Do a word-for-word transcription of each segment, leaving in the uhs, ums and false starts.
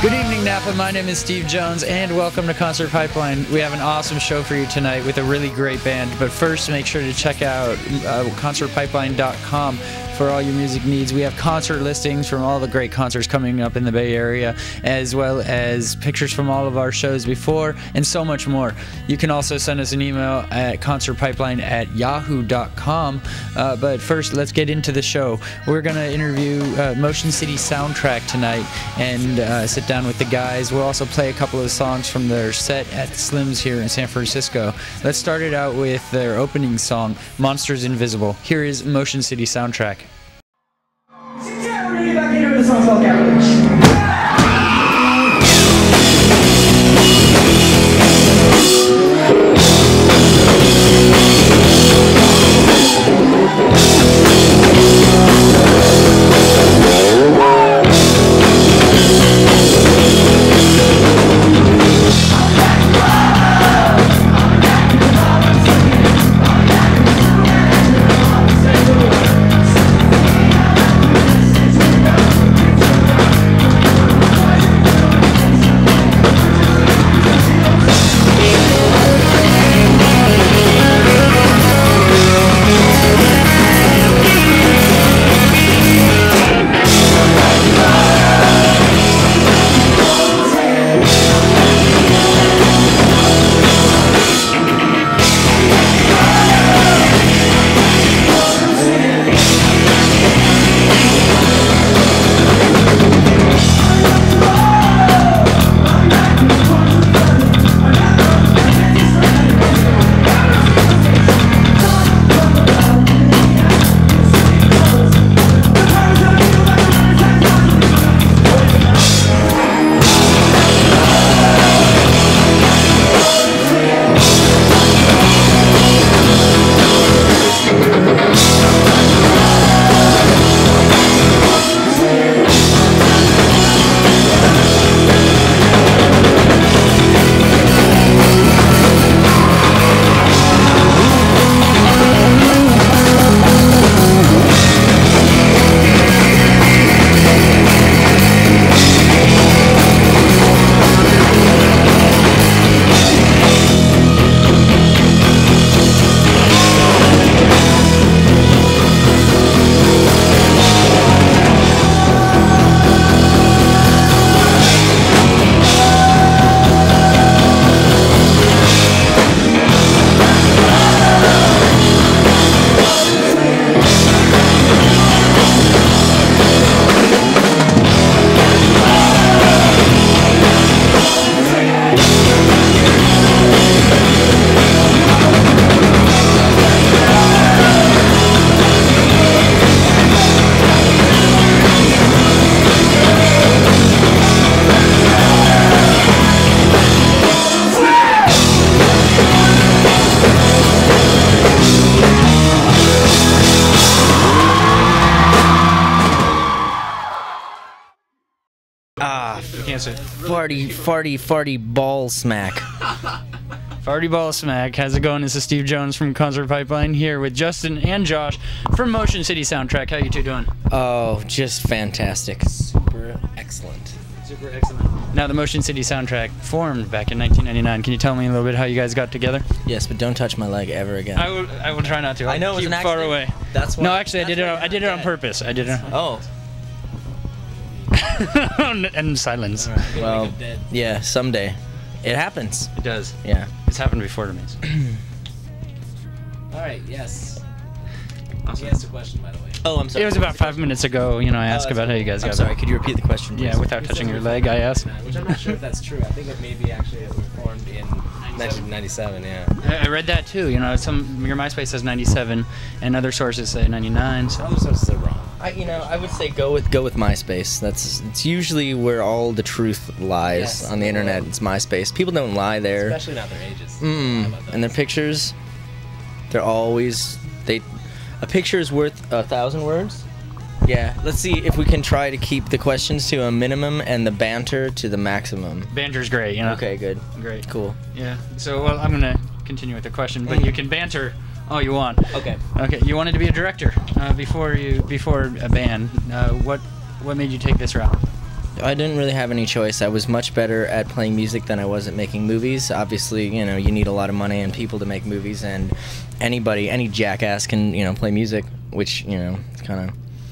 Good evening, Napa. My name is Steve Jones, and welcome to Concert Pipeline. We have an awesome show for you tonight with a really great band. But first, make sure to check out uh, concert pipeline dot com for all your music needs. We have concert listings from all the great concerts coming up in the Bay Area, as well as pictures from all of our shows before, and so much more. You can also send us an email at concert pipeline at yahoo dot com. Uh, but first, let's get into the show. We're going to interview uh, Motion City Soundtrack tonight and uh, sit down with the guys. We'll also play a couple of songs from their set at Slim's here in San Francisco. Let's start it out with their opening song, Monsters Invisible. Here is Motion City Soundtrack. Back into the song called Garbage. Farty, farty, farty ball smack. Farty Ball Smack. How's it going? This is Steve Jones from Concert Pipeline here with Justin and Josh from Motion City Soundtrack. How you two doing? Oh, just fantastic. Super excellent. Super excellent. Now, the Motion City Soundtrack formed back in nineteen ninety-nine. Can you tell me a little bit how you guys got together? Yes, but don't touch my leg ever again. I will. I will try not to. I'll I know it was keep an far accident. away. That's why. No, actually, I did it. why On, I did it on purpose. I did it. On, Oh. and silence. All right. Well, yeah, someday. It happens. It does. Yeah. It's happened before to me. So. All right. Yes. Awesome. He asked a question, by the way. Oh, I'm sorry. It was about five minutes ago. You know, I asked Oh, about how you guys I'm got. sorry. Could you repeat the question, please? Yeah, without touching your leg, I asked. Which I'm not sure if that's true. I think it maybe actually it was formed in nineteen ninety-seven. Yeah. I I read that too. You know, some your MySpace says ninety-seven, and other sources say ninety-nine. So Other sources are wrong. I, you know, I would say go with go with MySpace. That's it's usually where all the truth lies Yes. on the internet. It's MySpace. People don't lie there. Especially not their ages. How Mm. about that? And their pictures, they're always they. A picture is worth a thousand words. Yeah. Let's see if we can try to keep the questions to a minimum and the banter to the maximum. banter's great. You know. Okay. Good. Great. Cool. Yeah. So well, I'm gonna continue with the question, but you can banter all you want. Okay. Okay. You wanted to be a director uh, before you before a band. Uh, what what made you take this route? I didn't really have any choice. I was much better at playing music than I was at making movies. Obviously, you know, you need a lot of money and people to make movies, and anybody, any jackass can, you know, play music, which, you know, it's kind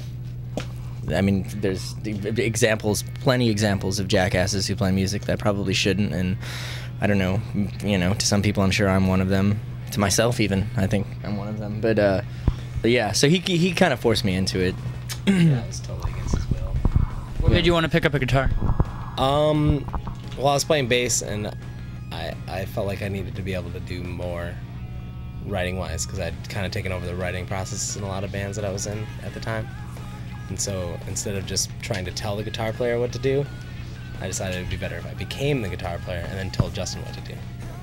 of, I mean, there's examples, plenty examples of jackasses who play music that probably shouldn't, and I don't know, you know, to some people I'm sure I'm one of them. To myself even, I think I'm one of them. But, uh, but yeah, so he, he kind of forced me into it. Yeah, it was totally against his will. What made you want to pick up a guitar? Um, well, I was playing bass, and I I felt like I needed to be able to do more writing-wise, because I'd kind of taken over the writing process in a lot of bands that I was in at the time. And so instead of just trying to tell the guitar player what to do, I decided it would be better if I became the guitar player and then told Justin what to do.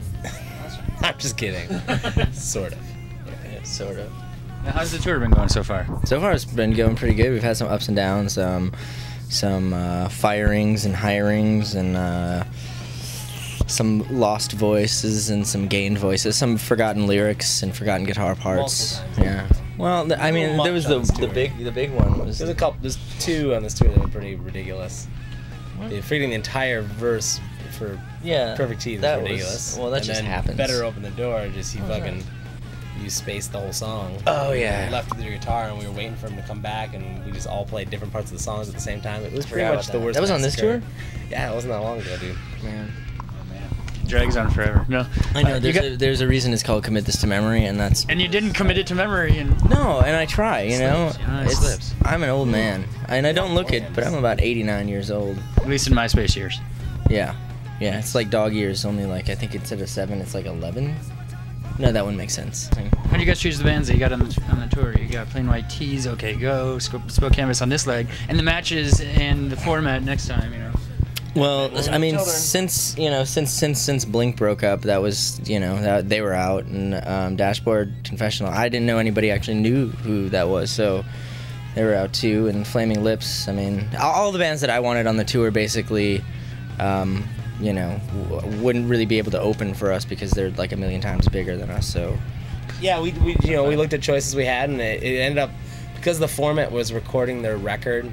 I'm just kidding. Sort of. Yeah, sort of. Now, how's the tour been going so far? So far, it's been going pretty good. We've had some ups and downs, um, some uh, firings and hirings, and uh, some lost voices and some gained voices, some forgotten lyrics and forgotten guitar parts. Yeah. Well, th- I mean, there was the the big the big one was. There's a couple. There's two on this tour that were pretty ridiculous. Yeah, forgetting the entire verse for Yeah. Perfect Teeth that is was- ridiculous. well, that and just then happens. Better Open the Door. Just he Oh, fucking yeah. you spaced the whole song. Oh, yeah. He left with your guitar, and we were waiting for him to come back, and we just all played different parts of the songs at the same time. It was pretty Forgot much about the that. worst. That was on this massacre. tour? Yeah, it wasn't that long ago, dude. Man. Drags on forever. No. I know. Uh, you There's, got- a, there's a reason it's called Commit This to Memory, and that's. and you didn't commit it to memory, and No, and I try, you know. Slips, you know, it It's- slips. I'm an old man, and I don't look it, but I'm about eighty-nine years old. at least in MySpace years. Yeah, yeah. It's like dog years, only like I think instead of seven, it's like eleven. No, that wouldn't make sense. How do you guys choose the bands that you got on the on the tour? You got Plain White Tees, OK Go, Spoke Spoke Canvas on this leg, and the matches and the format next time. You know. Well, I mean, children. since you know, since since since Blink broke up, that was you know that they were out, and um, Dashboard Confessional. I didn't know anybody actually knew who that was, so they were out too. And Flaming Lips. I mean, all, all the bands that I wanted on the tour basically, um, you know, w- wouldn't really be able to open for us because they're like a million times bigger than us. So Yeah, we, we you know we looked at choices we had, and it, it ended up because the format was recording their record.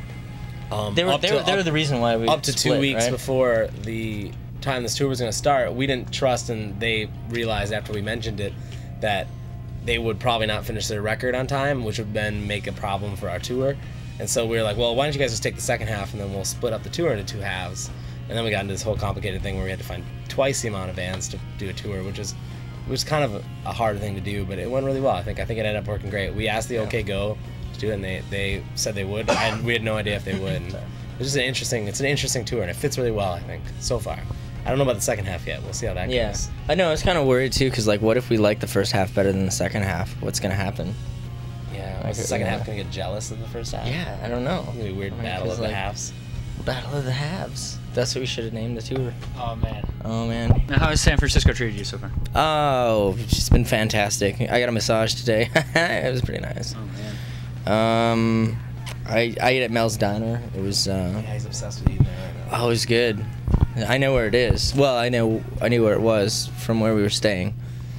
Um, they were up they to, were, they were up, the reason why we up to two split, weeks right? before the time this tour was going to start. We didn't trust, and they realized after we mentioned it that they would probably not finish their record on time, which would then make a problem for our tour. And so we were like, well, why don't you guys just take the second half, and then we'll split up the tour into two halves. And then we got into this whole complicated thing where we had to find twice the amount of bands to do a tour, which is which was kind of a, a hard thing to do, but it went really well. I think I think it ended up working great. We asked the OK Go to do it, and they, they said they would. And we had no idea if they would. And it's just an interesting it's an interesting tour, and it fits really well, I think, so far. I don't know about the second half yet. We'll see how that Yeah, goes. I know. I was kind of worried too, cause like, what if we like the first half better than the second half? What's gonna happen? Yeah, Like, was the second yeah. half gonna get jealous of the first half? Yeah, I don't know. It's gonna be a weird I mean, battle 'cause, of the like, halves. Battle of the Halves. That's what we should have named the tour. Oh man. Oh man. Now, how has San Francisco treated you so far? Oh, it's been fantastic. I got a massage today. It was pretty nice. Oh man. Um, I I ate at Mel's Diner. It was uh, Yeah, he's obsessed with eating there right now. oh, it was good. I know where it is. Well, I know I knew where it was from where we were staying.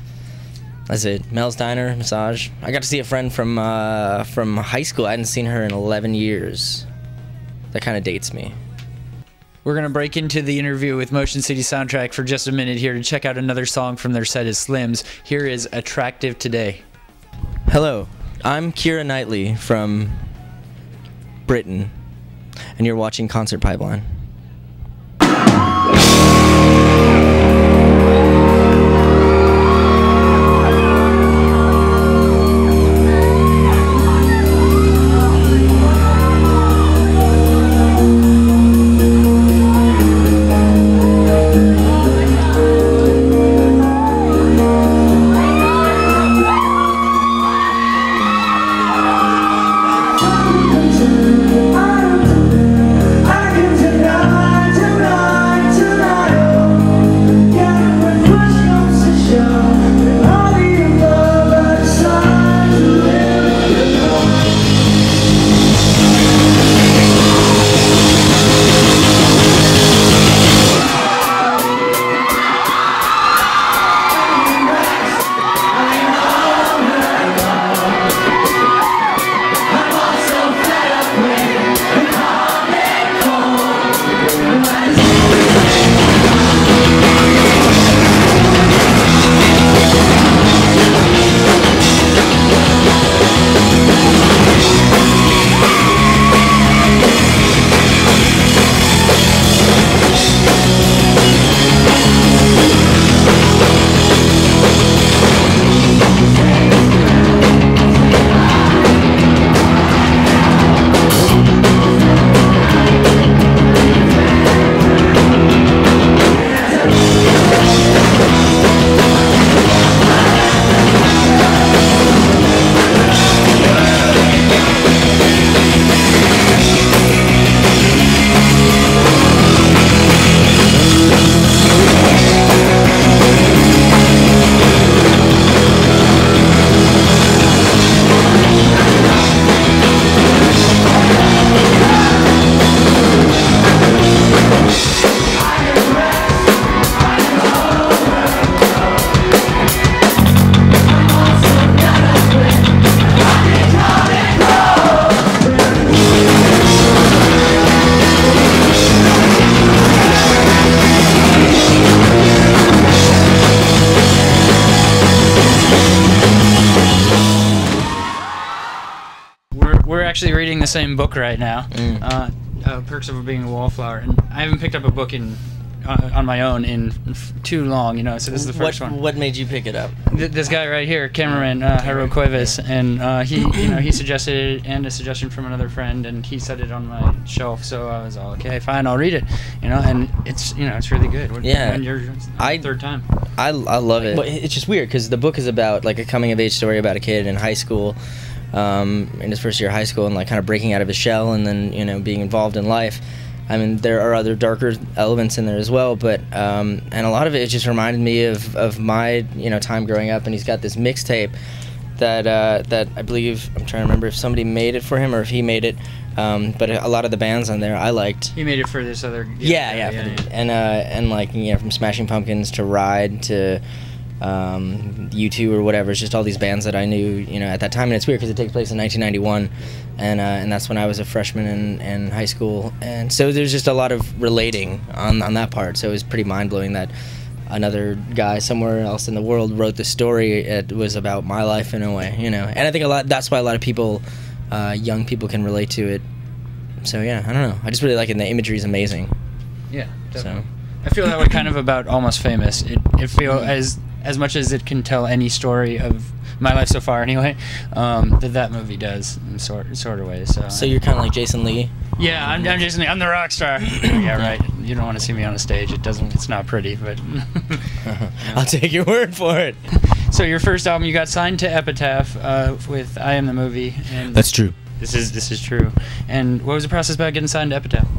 That's it. Mel's Diner, massage. I got to see a friend from uh, from high school. I hadn't seen her in eleven years. That kind of dates me. We're going to break into the interview with Motion City Soundtrack for just a minute here to check out another song from their set is Slims. Here is Attractive Today. Hello, I'm Keira Knightley from Britain, and you're watching Concert Pipeline. I can deny actually reading the same book right now, Mm. uh, uh, Perks of Being a Wallflower, and I haven't picked up a book in uh, on my own in f- too long, you know. So this is the first what, one. What made you pick it up? Th- this guy right here, cameraman uh, Jairo Cuevas, and uh, he, you know, he suggested it, and a suggestion from another friend, and he set it on my shelf. So I was all, okay, fine, I'll read it, you know. And it's, you know, it's really good. What, Yeah. And you're I- third time. I, I love it. But it's just weird because the book is about like a coming of age story about a kid in high school, um, in his first year of high school, and like kind of breaking out of his shell, and then you know being involved in life. I mean, there are other darker elements in there as well, but um, and a lot of it just reminded me of, of my you know time growing up. And he's got this mixtape that uh, that I believe I'm trying to remember if somebody made it for him or if he made it. Um, but a lot of the bands on there I liked. He made it for this other. Yeah, yeah, for the- and uh, and like you know from Smashing Pumpkins to Ride to um, U two or whatever. It's just all these bands that I knew, you know, at that time. And it's weird because it takes place in nineteen ninety-one, and uh, and that's when I was a freshman in, in high school. And so there's just a lot of relating on on that part. So it was pretty mind blowing that another guy somewhere else in the world wrote the story. It was about my life in a way, you know. And I think a lot. That's why a lot of people, uh, young people, can relate to it. So yeah, I don't know. I just really like it. And the imagery is amazing. Yeah, definitely. So. I feel that way kind of about Almost Famous. It it feel as as much as it can tell any story of my life so far, anyway. Um, that that movie does in sort sort of ways. So, So you're kind of like Jason Lee. yeah, I'm I'm Jason Lee. I'm the rock star. Yeah, right. You don't want to see me on a stage. It doesn't. It's not pretty, but. I'll take your word for it. So your first album, you got signed to Epitaph uh, with I Am the Movie, and That's true. this is this is true. And what was the process about getting signed to Epitaph?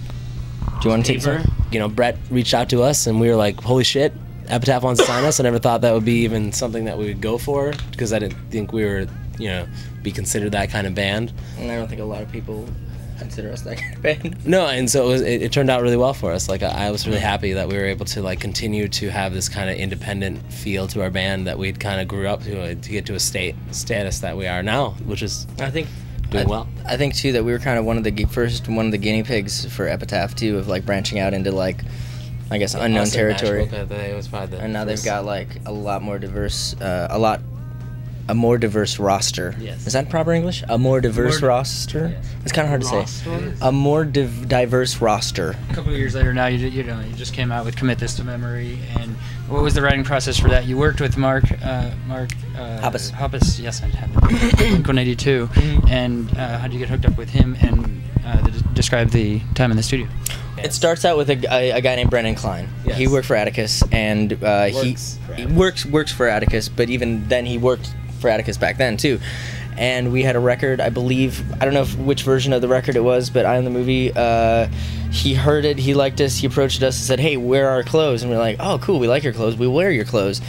Do you want to take Paper. some? You know, Brett reached out to us, and we were like, "Holy shit, Epitaph wants to sign us." I never thought that would be even something that we would go for, because I didn't think we were, you know, be considered that kind of band. And I don't think a lot of people consider us that kind of band. No, and so it, was, it, it turned out really well for us. Like I, I was really happy that we were able to like continue to have this kind of independent feel to our band that we'd kind of grew up to uh, to get to a state status that we are now, which is I think doing I, well. I think too that we were kind of one of the gu- first one of the guinea pigs for Epitaph too, of like branching out into like, I guess unknown Us in territory. Nashville, they was probably the And now they've first- got like a lot more diverse, uh, a lot, a more diverse roster. Yes. Is that proper English? A more diverse More- roster. Yes. It's kind of hard to say. Roster? A more div- diverse roster. A couple of years later, now you you know you just came out with Commit This to Memory, and what was the writing process for that? You worked with Mark uh, Mark uh, Hoppus. Hoppus, yes, I had Blink one eighty-two, and uh, how did you get hooked up with him? And uh, d- describe the time in the studio. It starts out with a, a, a guy named Brendan Klein. Yes. He worked for Atticus, and uh, Works for he, he Atticus. works works for Atticus. But even then, he worked for Atticus back then too. And we had a record, I believe. I don't know if, which version of the record it was, but I Am the Movie. Uh, he heard it. He liked us. He approached us and said, "Hey, wear our clothes." And we're like, "Oh, cool. We like your clothes. We wear your clothes."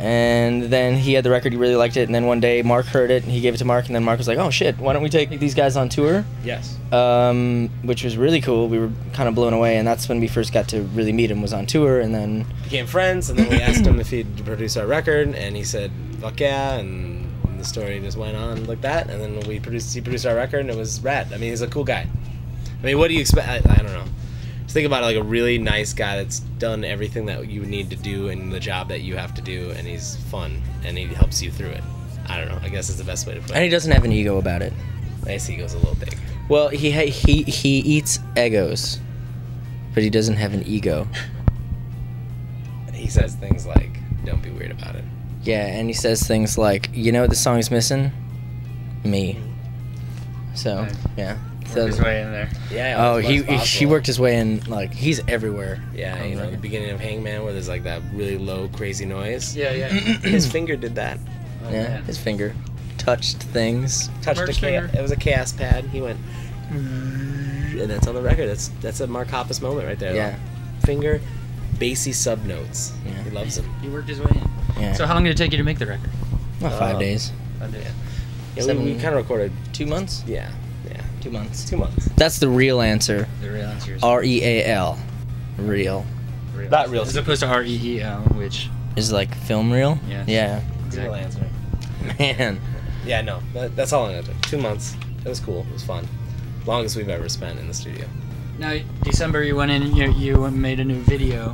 And then he had the record. He really liked it. And then one day, Mark heard it. And he gave it to Mark. And then Mark was like, "Oh shit! Why don't we take these guys on tour?" Yes. um, which was really cool. We were kind of blown away, and that's when we first got to really meet him. Was on tour, and then Became friends, and then we asked him if he'd produce our record, and he said, "Fuck yeah!" And the story just went on like that. And then we produced, he produced our record, and it was rad. I mean, he's a cool guy. I mean, what do you expect? I, I don't know. Just think about it, like a really nice guy that's done everything that you need to do in the job that you have to do, and he's fun, and he helps you through it. I don't know. I guess it's the best way to put and he it. doesn't have an ego about it. I see he goes a little big. Well, he he he eats Eggos, but he doesn't have an ego. He says things like, "Don't be weird about it." Yeah, and he says things like, "You know what the song's missing? Me." So Nice. yeah. Worked So, his way in there. Yeah. oh, as much he as he possible. worked his way in. Like he's everywhere. Yeah, on you the know, the record. beginning of Hangman where there's like that really low, crazy noise. Yeah, yeah. His finger did that. Oh, Yeah, man. his finger touched things. Touched Mark's a cha- finger. It was a chaos pad. He went, and that's on the record. That's that's a Mark Hoppus moment right there. Yeah. Finger, bassy sub notes. Yeah. He loves them. He worked his way in. Yeah. So how long did it take you to make the record? About five Uh, days. Yeah, we, Seven- we kind of recorded. Two months. Yeah, yeah, Two months. two months. That's the real answer. The real answer is R E A L. Real. real. Not real. As opposed to R E E L, which Is like film reel? Yes. Yeah. Real answer. Man. Yeah, no, that, that's all I took. Two months. It was cool. It was fun. Longest we've ever spent in the studio. now December you went in, you you made a new video.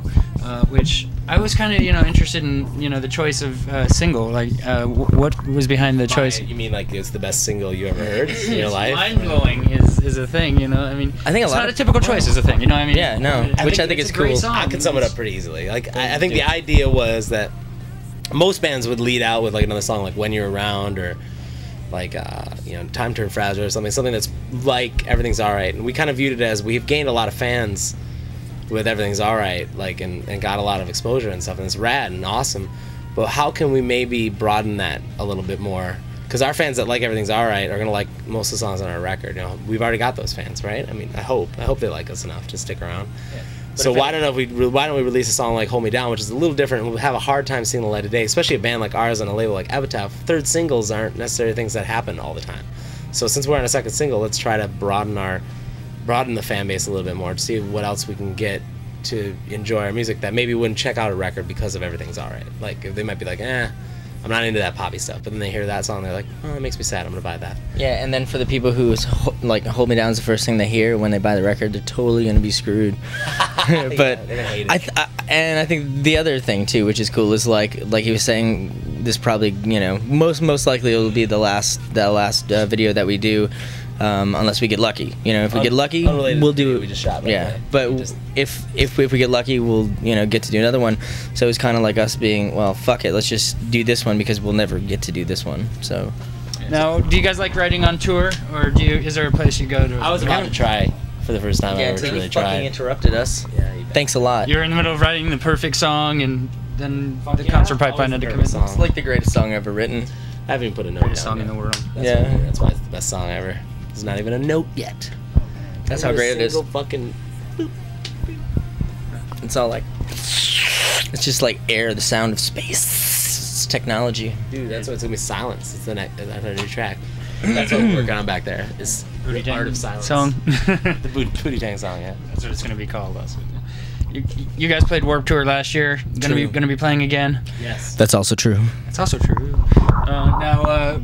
uh, which I was kind of you know interested in you know the choice of uh, single. Like, uh, w- what was behind the choice? You mean like it's the best single you ever heard in your life? Mind blowing is, is a thing, you know. I mean, I think a it's lot not of- a typical choice is a thing, you know. What I mean, Yeah, no, which I think it's is a great cool. song. I can sum it up pretty easily. Like I, I think the idea was that most bands would lead out with like another song like "When You're Around" or like uh, you know "Time Turned Fragile" or something, something that's like "Everything's Alright." And we kind of viewed it as we've gained a lot of fans with "Everything's Alright," like and, and got a lot of exposure and stuff, and it's rad and awesome. But how can we maybe broaden that a little bit more? Because our fans that like "Everything's Alright" are gonna like most of the songs on our record. You know, we've already got those fans, right? I mean, I hope I hope they like us enough to stick around. Yeah. So if why it- don't we why don't we release a song like "Hold Me Down," which is a little different, and we'll have a hard time seeing the light of day, especially a band like ours on a label like Epitaph. Third singles aren't necessarily things that happen all the time. So since we're on a second single, let's try to broaden our broaden the fan base a little bit more to see what else we can get to enjoy our music that maybe wouldn't check out a record because of "Everything's Alright." Like they might be like, eh, I'm not into that poppy stuff, but then they hear that song, they're like, oh, it makes me sad. I'm gonna buy that. Yeah, and then for the people who is ho- like "Hold Me Down" is the first thing they hear when they buy the record, they're totally gonna be screwed. but they're gonna hate it. I, th- I and I think the other thing too, which is cool, is like like he was saying, this probably you know most most likely it will be the last the last uh, video that we do. Um, unless we get lucky, you know. If we Un- get lucky, unrelated we'll to the do video it. we just shot, by the Yeah, way. but We just- if if if we get lucky, we'll you know get to do another one. So it's kind of like us being, well, fuck it, let's just do this one because we'll never get to do this one. So Now, do you guys like writing on tour, or do you? Is there a place you go to? I was about to try for the first time I yeah, ever until really you fucking tried. interrupted us. Yeah, you bet. Thanks a lot. You're in the middle of writing the perfect song, and then Fuck the yeah, concert pipeline always had to the come in. perfect It's song. like the greatest song ever written. I haven't even put a note Greatest down song in yet. the world. That's Yeah. why, that's why it's the best song ever. There's not even a note yet. That's Not how a great it is. single Fucking. It's all like, it's just like air, the sound of space. It's technology. Dude, that's what it's gonna be. Silence. It's the next. That's our new track. That's what we're working on back there. Is Booty the Tang art of silence. song. The Booty, Booty Tang song. Yeah. That's what it's gonna be called. Also. You, you guys played Warped Tour last year. Gonna be True. gonna be playing again. Yes. That's also true. That's also true. Uh, now, uh,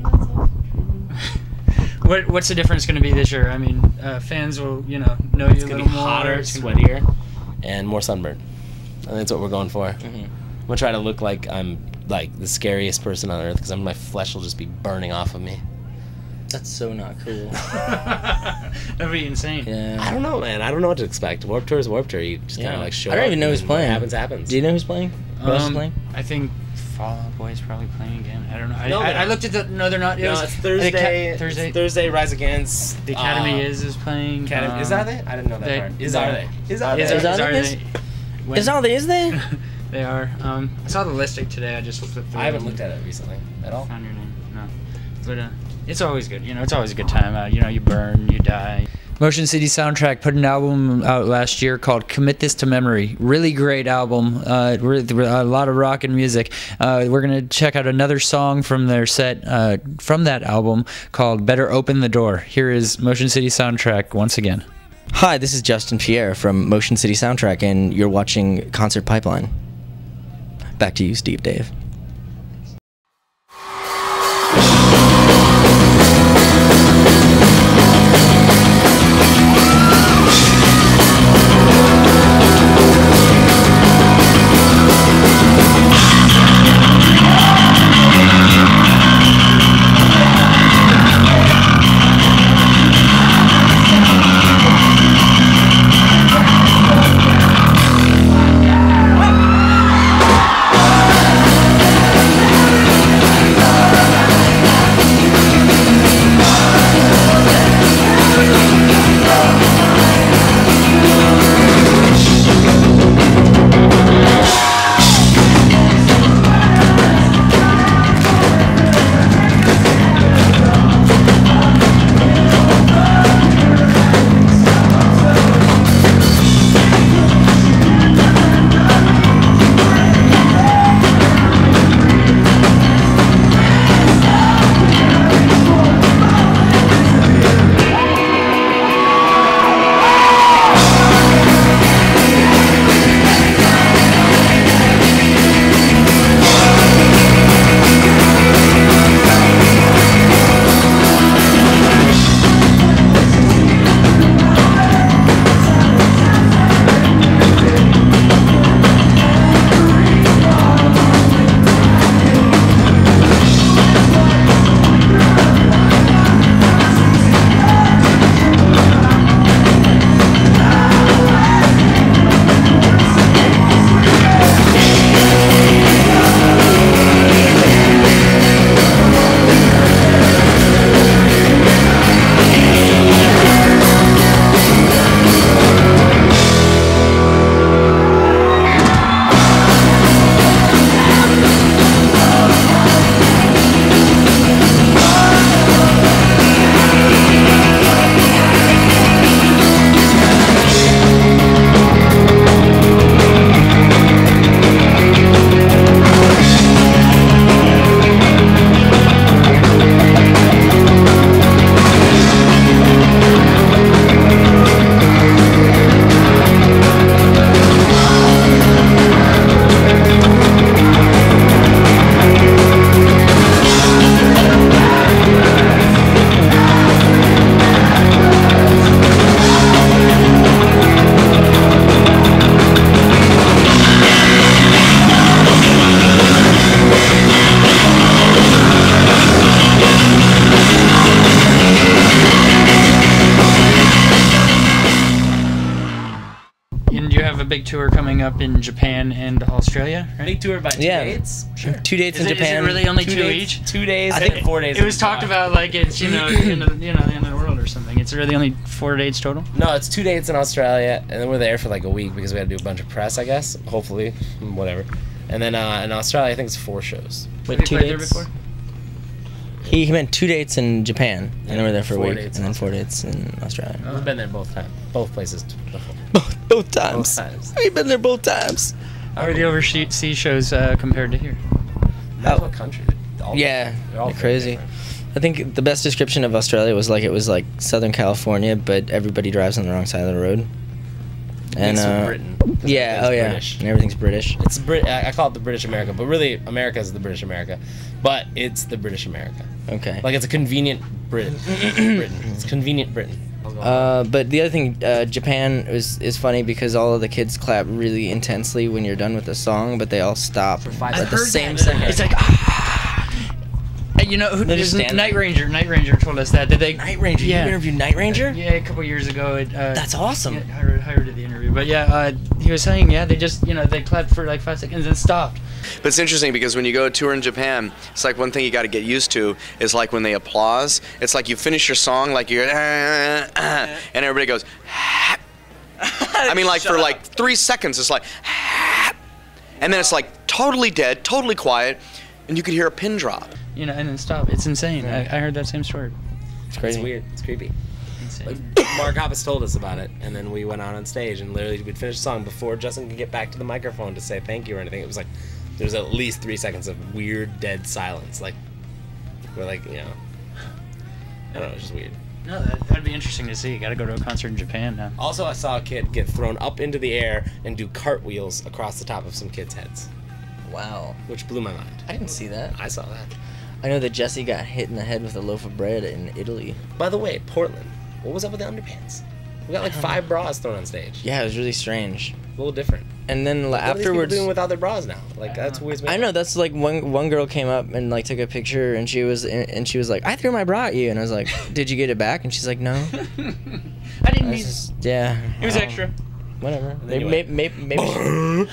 what what's the difference going to be this year? I mean, uh, fans will you know know you It's a gonna little be more. hotter, It's gonna be- sweatier, and more sunburned. And that's what we're going for. Mm-hmm. I'm gonna try to look like I'm like the scariest person on earth because my flesh will just be burning off of me. That's so not cool. That'd be insane. Yeah. I don't know, man. I don't know what to expect. Warped Tour is Warped Tour. You just kind Yeah. of like show I don't up even know who's and what playing. happens, happens. Do you know who's playing? Who else is Um, playing? I think Fall Out Boy is probably playing again. I don't know. I, No, I, they're I not. looked at the. No, they're not. It No, was- it's the Thursday. Ca- Thursday. It's Thursday. Rise Against. The Academy uh, is is playing. Academy. is um, that they? I didn't know that they- part. Is they- are they? Is are Is, they? Is are, that is, it? are they? When- Is all there is there? They are. Um, I saw the listing today. I just looked through. I haven't it. looked at it recently at all. Found your name. No. But uh, it's always good. You know, it's always a good time out. You know, you burn, you die. Motion City Soundtrack put an album out last year called Commit This to Memory. Really great album. Uh, really, a lot of rock and music. Uh, we're going to check out another song from their set uh, from that album called Better Open the Door. Here is Motion City Soundtrack once again. Hi, this is Justin Pierre from Motion City Soundtrack, and you're watching Concert Pipeline. Back to you, Steve Dave. Better tour coming up in Japan and Australia, right? Big tour by two Yeah. dates. Sure. Two dates Is in it, is it Japan. really only Two two, days, each? two days. I I think think four days. It was in talked July. about like it's you know the end of the, you know the end of the world or something. It's really only four dates total. No, it's two dates in Australia, and then we're there for like a week because we had to do a bunch of press, I guess. Hopefully, whatever. And then uh, in Australia, I think it's four shows. Wait, Have you two played there dates? before? He, he meant two dates in Japan, and then we're there for a Four week, dates and in then four dates in Australia. We've been there both times, both places before. Both, both times. Both times. We've been there both times. How are the overseas shows uh, compared to here? That's Oh. what country? All Yeah, they're all they're very crazy. different. I think the best description of Australia was like it was like Southern California, but everybody drives on the wrong side of the road. And Mixed with uh, Britain, 'cause yeah, everything's oh yeah, British. and everything's British. It's Brit. I I call it the British America, but really America is the British America. But it's the British America. Okay. Like it's a convenient Britain. Britain. It's convenient Britain. Uh, but the other thing, uh, Japan is is funny because all of the kids clap really intensely when you're done with the song, but they all stop For five at seconds. the I've heard same that. second. It's like ah. Hey, you know who? They just this- stand Night there. Ranger. Night Ranger told us that. Did they? Night Ranger. Yeah. You interviewed Night Ranger? Yeah, a couple years ago. It, uh, That's awesome. Yeah, Hyra, Hyra did the interview, but yeah, uh, he was saying yeah, they just you know they clapped for like five seconds and stopped. But it's interesting because when you go tour in Japan, it's like one thing you got to get used to is like when they applause. It's like you finish your song, like you're, and everybody goes. I mean, like for like three seconds, it's like, and then it's like totally dead, totally quiet, and you could hear a pin drop. You know, and then stop. It's insane. I, I heard that same story. It's It's crazy. weird. It's creepy. Insane. Mark Hoppus told us about it, and then we went out on stage, and literally we'd finish the song before Justin could get back to the microphone to say thank you or anything. It was like there was at least three seconds of weird, dead silence. Like we're like, you know, I don't know, it's just weird. No, that, that'd be interesting to see. Got to go to a concert in Japan now. Also, I saw a kid get thrown up into the air and do cartwheels across the top of some kids' heads, Wow. which blew my mind. I didn't see that. I saw that. I know that Jesse got hit in the head with a loaf of bread in Italy. By the way, Portland, what was up with the underpants? We got like five bras thrown on stage. Yeah, it was really strange. A little different. And then What are these people afterwards, doing without their bras now? Like that's weird. I know that's like one one girl came up and like took a picture and she was and she was like, I threw my bra at you, and I was like, did you get it back? And she's like, no. I didn't I was need. just, yeah. It was um, extra. Whatever. Maybe Anyway. maybe maybe,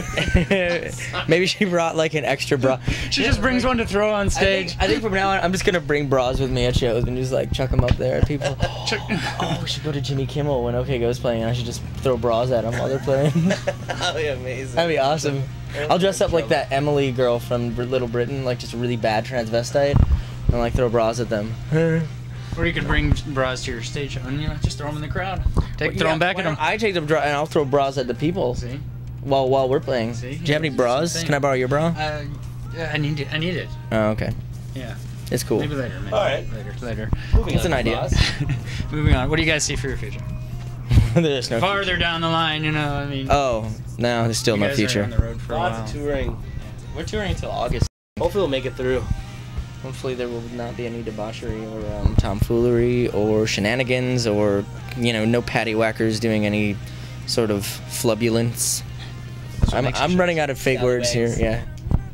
maybe, she, maybe she brought like an extra bra. She just brings one to throw on I stage. think, I think from now on, I'm just gonna bring bras with me at shows and just like chuck them up there at people. Chuck- Oh, we should go to Jimmy Kimmel when OK Go's playing, and I should just throw bras at them while they're playing. That'd be amazing. That'd be awesome. I'll dress up like that Emily girl from Br- Little Britain, like just a really bad transvestite, and like throw bras at them. Or you could bring bras to your stage show and you know just throw them in the crowd. Take, throw them back at them. I take them dra- and I'll throw bras at the people See? while while we're playing. See? Do you have any bras? Same Can I borrow your bra? Uh, yeah, I need it. I need it. Oh, okay. Yeah. It's cool. Maybe later. Maybe All right. Later. Later. Moving It's on an to idea. bras. Moving on. What do you guys see for your future? There's no. Farther down the line, you know. I mean. Oh, no, there's still you no guys future. Are on the road for a Lots while. of touring. We're touring until August. Hopefully we'll make it through. Hopefully there will not be any debauchery or um, tomfoolery or shenanigans or, you know, no patty whackers doing any sort of flubulence. I'm, makes I'm you running out of fake words here. Scallywags.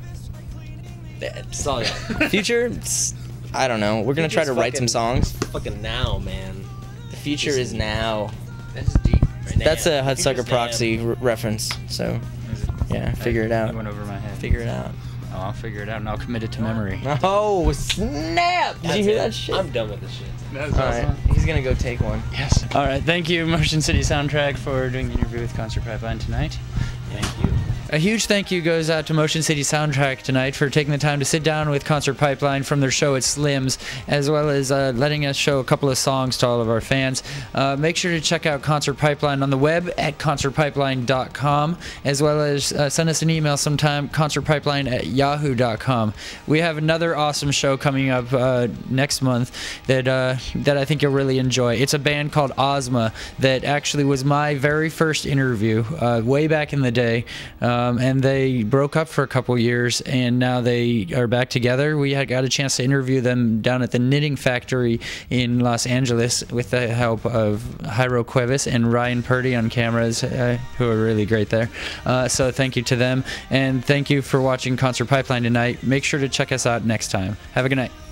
Yeah. Solid. Future? It's- I don't know. We're gonna try to Future's write some fucking- songs. Fucking now, man. The future is now. That's deep. Right That's now. a Hudsucker Future's Proxy r- reference. So yeah, figure it out. It went over my head. Figure it out. Oh, I'll figure it out and I'll commit it to memory. Oh snap! Did That's you hear it. that shit? I'm done with this shit. That's All right, he's gonna go take one. Yes. All right. Thank you, Motion City Soundtrack, for doing the interview with Concert Pipeline tonight. Thank you. A huge thank you goes out to Motion City Soundtrack tonight for taking the time to sit down with Concert Pipeline from their show at Slim's, as well as uh, letting us show a couple of songs to all of our fans. Uh, make sure to check out Concert Pipeline on the web at concert pipeline dot com, as well as uh, send us an email sometime, concertpipeline at yahoo dot com. We have another awesome show coming up uh, next month that uh, that I think you'll really enjoy. It's a band called Ozma that actually was my very first interview uh, way back in the day. Um, and they broke up for a couple years, and now they are back together. We had got a chance to interview them down at the Knitting Factory in Los Angeles with the help of Jairo Cuevas and Ryan Purdy on cameras, uh, who are really great there. Uh, so thank you to them, and thank you for watching Concert Pipeline tonight. Make sure to check us out next time. Have a good night.